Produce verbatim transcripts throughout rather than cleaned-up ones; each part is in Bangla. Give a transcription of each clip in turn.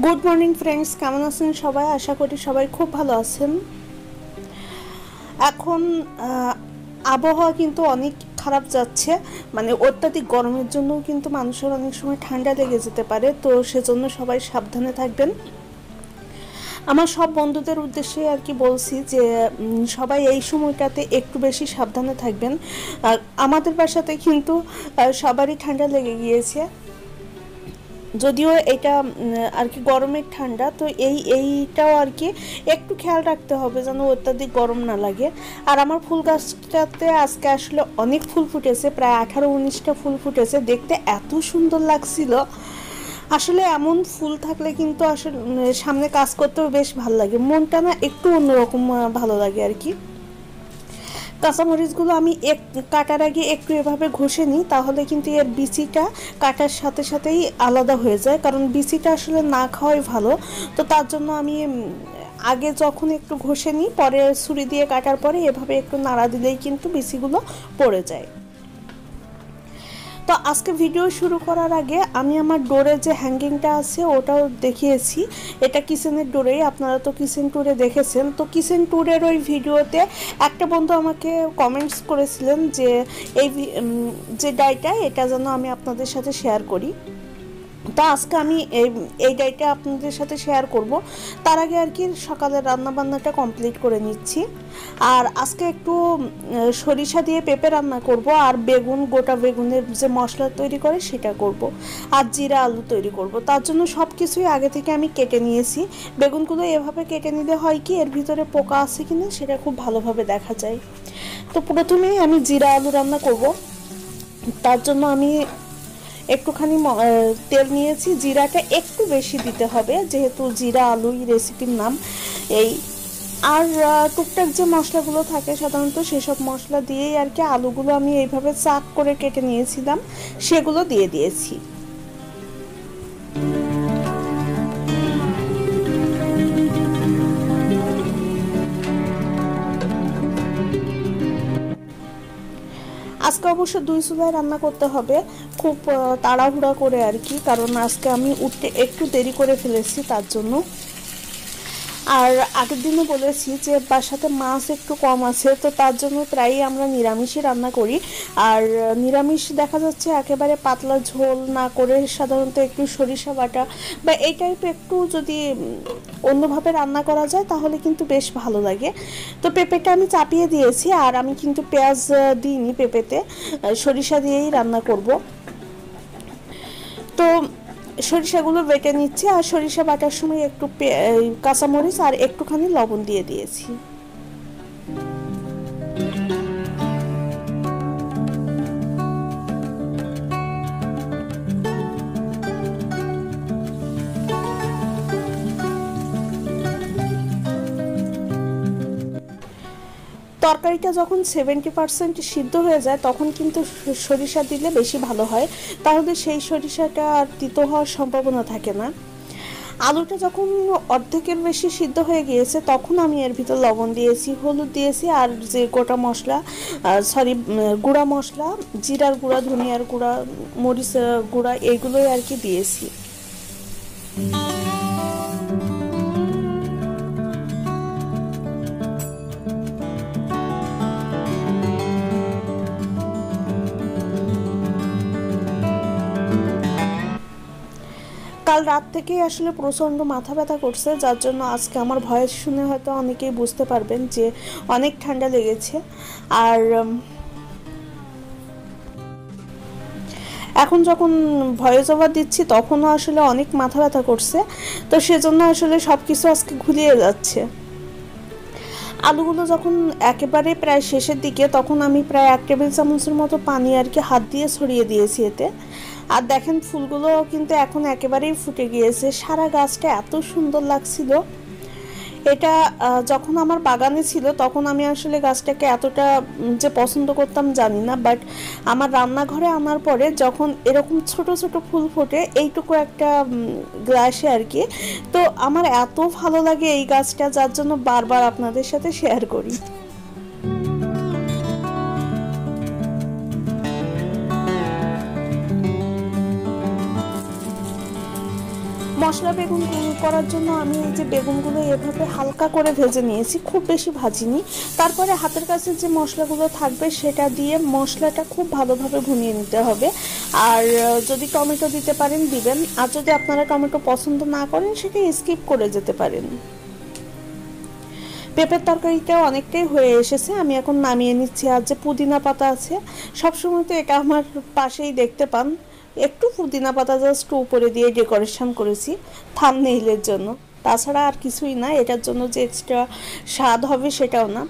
গুড মর্নিং ফ্রেন্ডস, কেমন আছেন সবাই? আশা করি সবাই খুব ভালো আছেন। এখন আবহাওয়া কিন্তু অনেক খারাপ যাচ্ছে, মানে অত্যাধিক গরমের জন্য কিন্তু মানুষের অনেক সময় ঠান্ডা লেগে যেতে পারে, তো সেজন্য সবাই সাবধানে থাকবেন। আমার সব বন্ধুদের উদ্দেশ্যে আর কি বলছি যে সবাই এই সময়টাতে একটু বেশি সাবধানে থাকবেন। আমাদের বাসাতে কিন্তু সবারই ঠান্ডা লেগে গিয়েছে, যদিও এটা আর কি গরমের ঠান্ডা, তো এই এইটাও আর কি একটু খেয়াল রাখতে হবে যেন অত্যাধিক গরম না লাগে। আর আমার ফুল গাছটাতে আজকে আসলে অনেক ফুল ফুটেছে, প্রায় আঠারো উনিশটা ফুল ফুটেছে, দেখতে এত সুন্দর লাগছিল। আসলে এমন ফুল থাকলে কিন্তু আসলে সামনে কাজ করতেও বেশ ভালো লাগে, মনটা না একটু অন্যরকম ভালো লাগে আর কি। কাঁচামরিচগুলো আমি এক কাটার আগে একটু এভাবে ঘষে নিই, তাহলে কিন্তু এর বিচিটা কাটার সাথে সাথেই আলাদা হয়ে যায়, কারণ বিচিটা আসলে না খাওয়াই ভালো। তো তার জন্য আমি আগে যখন একটু ঘষে নিই, পরে ছুরি দিয়ে কাটার পরে এভাবে একটু নাড়া দিলেই কিন্তু বিচিগুলো পড়ে যায়। তো আজকে ভিডিও শুরু করার আগে আমি আমার ডোরের যে হ্যাঙ্গিংটা আছে ওটাও দেখিয়েছি। এটা কিচেনের ডোরেই, আপনারা তো কিচেন ট্যুরে দেখেছেন। তো কিচেন ট্যুরের ওই ভিডিওতে একটা বন্ধু আমাকে কমেন্টস করেছিলেন যে এই যে ডাইটা এটা যেন আমি আপনাদের সাথে শেয়ার করি। তো আজকে আমি এই এই ডাইটা আপনাদের সাথে শেয়ার করব। তার আগে আর কি সকালের রান্নাবান্নাটা কমপ্লিট করে নিচ্ছি। আর আজকে একটু সরিষা দিয়ে পেঁপে রান্না করব, আর বেগুন, গোটা বেগুনের যে মশলা তৈরি করে সেটা করব, আর জিরা আলু তৈরি করব। তার জন্য সব কিছুই আগে থেকে আমি কেটে নিয়েছি। বেগুনগুলো এভাবে কেটে নিলে হয় কি এর ভিতরে পোকা আছে কিনা সেটা খুব ভালোভাবে দেখা যায়। তো প্রথমেই আমি জিরা আলু রান্না করব। তার জন্য আমি একটুখানি তেল নিয়েছি, জিরাটা একটু বেশি দিতে হবে যেহেতু জিরা আলুই রেসিপির নাম। এই আর টুকটাক যে মশলাগুলো থাকে সাধারণত সেসব মশলা দিয়েই আর কি আলুগুলো আমি এইভাবে চাক করে কেটে নিয়েছিলাম, সেগুলো দিয়ে দিয়েছি। আজকে অবশ্য দুই চুলায় রান্না করতে হবে, খুব তাড়াহুড়া করে আর কি, কারণ আজকে আমি উঠতে একটু দেরি করে ফেলেছি তার জন্য। আর আগের দিনও বলেছি যে বাসাতে মাছ একটু কম আছে, তো তার জন্য প্রায়ই আমরা নিরামিষই রান্না করি। আর নিরামিষ দেখা যাচ্ছে একেবারে পাতলা ঝোল না করে সাধারণত একটু সরিষা বাটা বা এই টাইপ একটু যদি অন্যভাবে রান্না করা যায় তাহলে কিন্তু বেশ ভালো লাগে। তো পেঁপেটা আমি চাপিয়ে দিয়েছি, আর আমি কিন্তু পেঁয়াজ দিইনি পেঁপেতে, সরিষা দিয়েই রান্না করব। তো সরিষাগুলো বেটে নিচ্ছি, আর সরিষা বাটার সময় একটু কাঁচামরিচ আর একটুখানি লবণ দিয়ে দিয়েছি। তরকারিটা যখন সেভেন্টি পার্সেন্ট সিদ্ধ হয়ে যায় তখন কিন্তু সরিষা দিলে বেশি ভালো হয়, তাহলে সেই সরিষাটা আর তিতো হওয়ার সম্ভাবনা থাকে না। আলুটা যখন অর্ধেকের বেশি সিদ্ধ হয়ে গিয়েছে তখন আমি এর ভিতর লবণ দিয়েছি, হলুদ দিয়েছি, আর যে গোটা মশলা সরি গুঁড়া মশলা, জিরার গুঁড়া, ধনিয়ার গুঁড়া, মরিচ গুঁড়া, এগুলোই আর কি দিয়েছি। কাল রাত থেকেই আসলে প্রচণ্ড মাথা ব্যথা করছে, যার জন্য আজকে আমার ভয়েস শুনে হয়তো অনেকেই বুঝতে পারবেন যে অনেক ঠান্ডা লেগেছে। আর এখন যখন ভয়েস ওভার দিচ্ছি তখনও আসলে অনেক মাথা ব্যথা করছে, তো সেজন্য আসলে সব কিছু আজকে ঘুরিয়ে যাচ্ছে। আলুগুলো যখন একেবারে প্রায় শেষের দিকে তখন আমি প্রায় এক টেবিল চামচের মতো পানি আর কি হাত দিয়ে ছড়িয়ে দিয়েছি এতে। আর দেখেন ফুলগুলো কিন্তু এখন একেবারেই ফুটে গিয়েছে, সারা গাছটা এত সুন্দর লাগছিল। এটা যখন আমার বাগানে ছিল তখন আমি আসলে গাছটাকে এতটা যে পছন্দ করতাম জানি না, বাট আমার রান্নাঘরে আনার পরে যখন এরকম ছোট ছোট ফুল ফোটে এইটুকু একটা গ্লাসে আর কি, তো আমার এত ভালো লাগে এই গাছটা, যার জন্য বারবার আপনাদের সাথে শেয়ার করি। মশলা বেগুন করার জন্য আমি এই যে বেগুনগুলো এভাবে হালকা করে ভেজে নিয়েছি, খুব বেশি ভাজিনি। তারপরে হাতের কাছে যে মশলাগুলো থাকবে সেটা দিয়ে মশলাটা খুব ভালোভাবে ভুনিয়ে নিতে হবে। আর যদি টমেটো দিতে পারেন দিবেন, আর যদি আপনারা টমেটো পছন্দ না করেন সেটা স্কিপ করে যেতে পারেন। পেঁপের তরকারিটা অনেকটাই হয়ে এসেছে, আমি এখন নামিয়ে নিচ্ছি। আর যে পুদিনা পাতা আছে, সবসময় তো এটা আমার পাশেই দেখতে পান, একটু পুদিনা পাতা জাস্ট উপরে দিয়ে ডেকোরেশন করেছি থাম্বনেইলের জন্য, তাছাড়া আর কিছুই না, এটার জন্য যে এক্সট্রা স্বাদ হবে সেটাও না।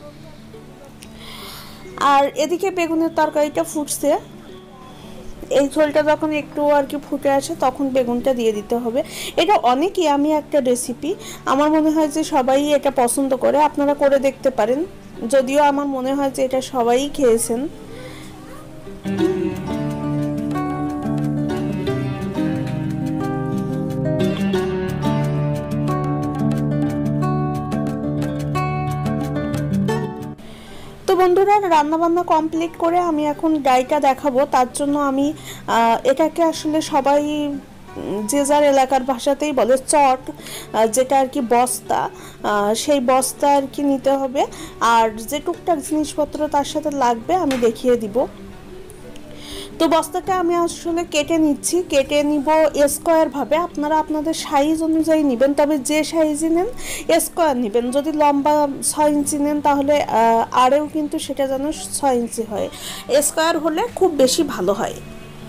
আর এদিকে বেগুনের তরকারিটা ফুটছে, এই ঝোলটা যখন একটু আর কি ফুটে আসে তখন বেগুনটা দিয়ে দিতে হবে। এটা অনেকই আমি একটা রেসিপি, আমার মনে হয় যে সবাই এটা পছন্দ করে, আপনারা করে দেখতে পারেন, যদিও আমার মনে হয় যে এটা সবাই খেয়েছেন। তো বন্ধুরা, রান্না বান্না কমপ্লিট করে আমি এখন ডাইটা দেখাবো। তার জন্য আমি এটাকে আসলে সবাই যে যার এলাকার ভাষাতেই বলে চট, যেটা আর কি বস্তা, সেই বস্তা আর কি নিতে হবে। আর যে টুকটাক জিনিসপত্র তার সাথে লাগবে আমি দেখিয়ে দিব। তো বস্তাটা আমি আসলে কেটে নিচ্ছি, কেটে নিব স্কোয়ার ভাবে, আপনারা আপনাদের সাইজ অনুযায়ী নেবেন, তবে যে সাইজই নেন স্কোয়ার নেবেন। যদি লম্বা ছয় ইঞ্চি নেন তাহলে আরেও কিন্তু সেটা যেন ছয় ইঞ্চি হয়, স্কোয়ার হলে খুব বেশি ভালো হয়।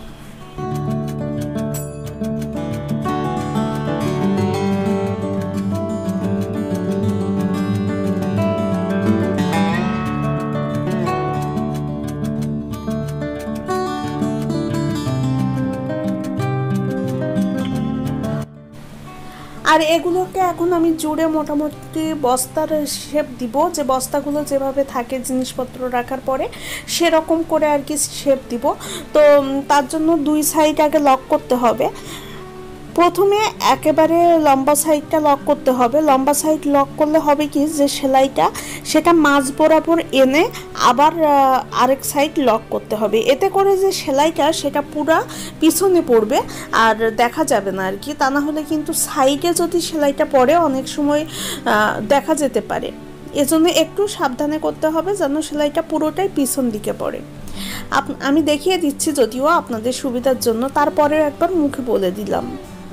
আর এগুলোকে এখন আমি জুড়ে মোটামুটি বস্তার শেপ দিব, যে বস্তাগুলো যেভাবে থাকে জিনিসপত্র রাখার পরে সেরকম করে আর কি শেপ দিব। তো তার জন্য দুই সাইড আগে লক করতে হবে। প্রথমে একেবারে লম্বা সাইডটা লক করতে হবে। লম্বা সাইড লক করলে হবে কি, যে সেলাইটা সেটা মাঝ বরাবর এনে আবার আরেক সাইড লক করতে হবে, এতে করে যে সেলাইটা সেটা পুরা পিছনে পড়বে আর দেখা যাবে না আর কি। তা না হলে কিন্তু সাইডে যদি সেলাইটা পড়ে অনেক সময় দেখা যেতে পারে, এজন্য একটু সাবধানে করতে হবে যেন সেলাইটা পুরোটাই পিছন দিকে পড়ে। আমি দেখিয়ে দিচ্ছি যদিও আপনাদের সুবিধার জন্য, তারপরেও একবার মুখে বলে দিলাম।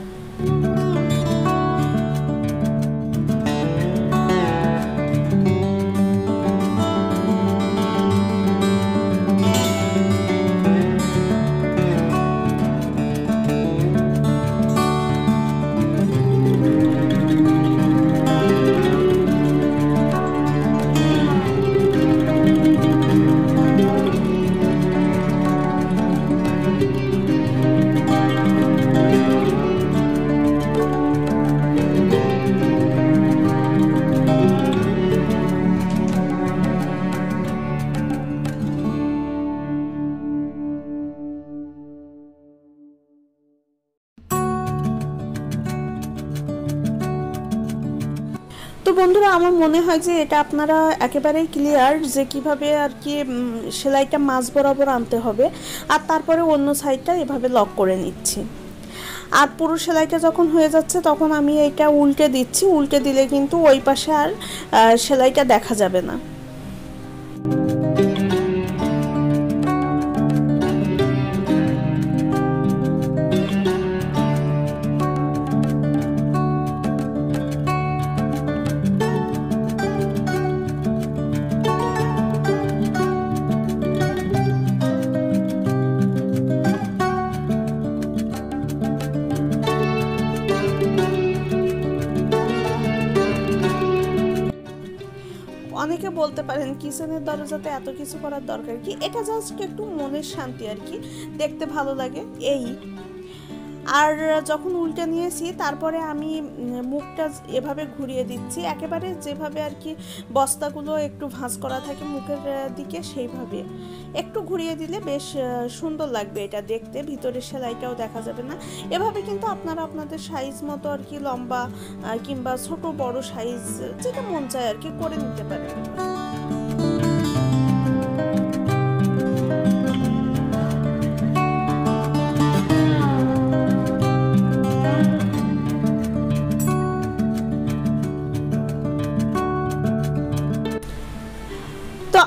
তো বন্ধুরা, আমার মনে হয় যে এটা আপনারা একেবারেই ক্লিয়ার যে কিভাবে আর কি সেলাইটা মাঝ বরাবর আনতে হবে, আর তারপরে অন্য সাইডটা এভাবে লক করে নিচ্ছি। আর পুরো সেলাইটা যখন হয়ে যাচ্ছে তখন আমি এটা উল্টে দিচ্ছি, উল্টে দিলে কিন্তু ওই পাশে আর সেলাইটা দেখা যাবে না। অনেকে বলতে পারেন কিচেনের দরজাতে এত কিছু করার দরকার কি, এটা জাস্ট একটু মনের শান্তি আর কি, দেখতে ভালো লাগে এই। আর যখন উল্টে নিয়েছি তারপরে আমি মুখটা এভাবে ঘুরিয়ে দিচ্ছি, একেবারে যেভাবে আর কি বস্তাগুলো একটু ভাঁজ করা থাকে মুখের দিকে সেইভাবে একটু ঘুরিয়ে দিলে বেশ সুন্দর লাগবে এটা দেখতে, ভিতরের সেলাইটাও দেখা যাবে না। এভাবে কিন্তু আপনারা আপনাদের সাইজ মতো আর কি লম্বা কিংবা ছোট বড় সাইজ যেটা মন চায় আর কি করে নিতে পারেন।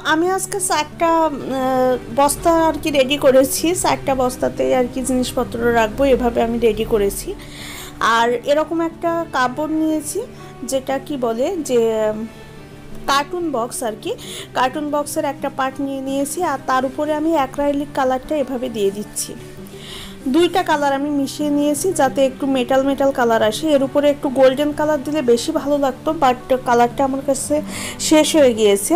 আমি আজকে চারটা বস্তা আর কি রেডি করেছি, চারটা বস্তাতে আর কি জিনিসপত্র রাখবো এভাবে আমি রেডি করেছি। আর এরকম একটা কাপড় নিয়েছি যেটা কি বলে যে কার্টুন বক্স আর কি, কার্টুন বক্সের একটা পার্ট নিয়ে নিয়েছি আর তার উপরে আমি অ্যাক্রাইলিক কালারটা এভাবে দিয়ে দিচ্ছি। দুইটা কালার আমি মিশিয়ে নিয়েছি যাতে একটু মেটাল মেটাল কালার আসে। এর উপরে একটু গোল্ডেন কালার দিলে বেশি ভালো লাগতো, বাট কালারটা আমার কাছে শেষ হয়ে গিয়েছে।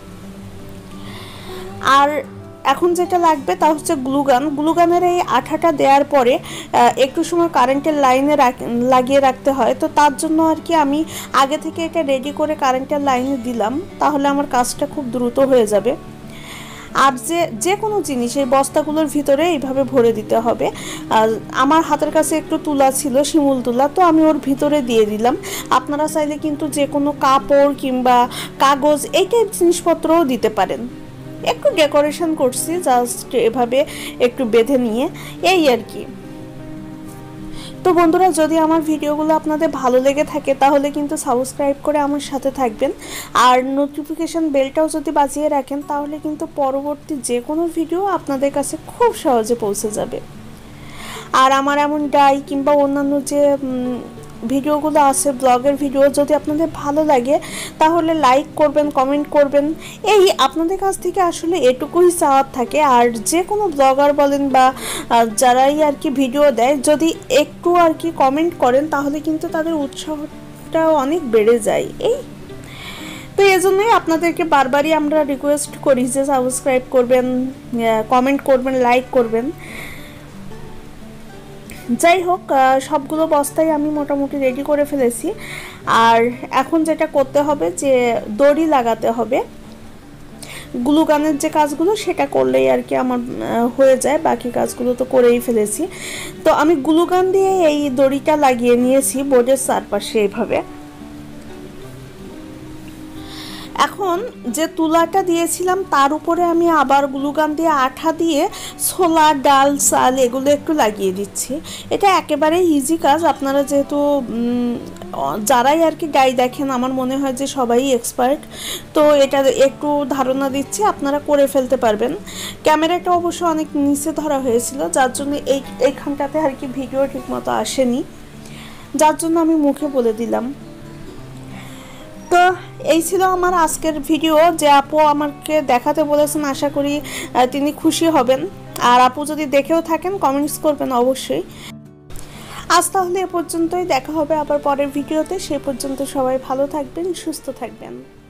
আর এখন যেটা লাগবে তা হচ্ছে গ্লুগান। গ্লুগানের এই আঠাটা দেওয়ার পরে একটু সময় কারেন্টের লাইনে লাগিয়ে রাখতে হয়, তো তার জন্য আর কি আমি আগে থেকে এটা রেডি করে কারেন্টের লাইনে দিলাম, তাহলে আমার কাজটা খুব দ্রুত হয়ে যাবে। আর যে যে কোনো জিনিস এই বস্তাগুলোর ভিতরে এইভাবে ভরে দিতে হবে। আর আমার হাতের কাছে একটু তুলা ছিল, শিমুল তুলা, তো আমি ওর ভিতরে দিয়ে দিলাম। আপনারা চাইলে কিন্তু যে কোনো কাপড় কিংবা কাগজ এই টাইপ জিনিসপত্রও দিতে পারেন। একটু ডেকোরেশন করছি জাস্ট এভাবে একটু বেঁধে নিয়ে, এই আর কি। তো বন্ধুরা, যদি আমার ভিডিওগুলো আপনাদের ভালো লেগে থাকে তাহলে কিন্তু সাবস্ক্রাইব করে আমার সাথে থাকবেন, আর নোটিফিকেশান বেলটাও যদি বাজিয়ে রাখেন তাহলে কিন্তু পরবর্তী যে কোনো ভিডিও আপনাদের কাছে খুব সহজে পৌঁছে যাবে। আর আমার এমন ডাই কিংবা অন্যান্য যে ভিডিওগুলো আছে, ব্লগের ভিডিও, যদি আপনাদের ভালো লাগে তাহলে লাইক করবেন, কমেন্ট করবেন। এই আপনাদের কাছ থেকে আসলে এটুকুই চাওয়ার থাকে। আর যে কোনো ব্লগার বলেন বা যারাই আর কি ভিডিও দেয়, যদি একটু আর কি কমেন্ট করেন তাহলে কিন্তু তাদের উৎসাহটা অনেক বেড়ে যায়। এই তো এই জন্যই আপনাদেরকে বারবারই আমরা রিকোয়েস্ট করি যে সাবস্ক্রাইব করবেন, কমেন্ট করবেন, লাইক করবেন। যাই হোক, সবগুলো বস্তাই আমি মোটামুটি রেডি করে ফেলেছি। আর এখন যেটা করতে হবে যে দড়ি লাগাতে হবে। গ্লুগানের যে কাজগুলো সেটা করলেই আর কি আমার হয়ে যায়, বাকি কাজগুলো তো করেই ফেলেছি। তো আমি গ্লুগান দিয়ে এই দড়িটা লাগিয়ে নিয়েছি বোর্ডের চারপাশে এইভাবে। এখন যে তুলাটা দিয়েছিলাম তার উপরে আমি আবার গ্লুগান দিয়ে আঠা দিয়ে ছোলা, ডাল, চাল এগুলো একটু লাগিয়ে দিচ্ছি। এটা একেবারে ইজি কাজ। আপনারা যেহেতু যারাই আর কি গাই দেখেন, আমার মনে হয় যে সবাই এক্সপার্ট, তো এটা একটু ধারণা দিচ্ছি, আপনারা করে ফেলতে পারবেন। ক্যামেরাটা অবশ্য অনেক নিচে ধরা হয়েছিল, যার জন্য এই এইখানটাতে আর কি ভিডিও ঠিকমতো আসেনি, যার জন্য আমি মুখে বলে দিলাম। তো এই ছিল আমার আজকের ভিডিও, যে আপু আমাকে দেখাতে বলেছেন, আশা করি তিনি খুশি হবেন। আর আপু যদি দেখেও থাকেন কমেন্টস করবেন অবশ্যই। আজ তাহলে এ পর্যন্তই, দেখা হবে আবার পরের ভিডিওতে। সে পর্যন্ত সবাই ভালো থাকবেন, সুস্থ থাকবেন।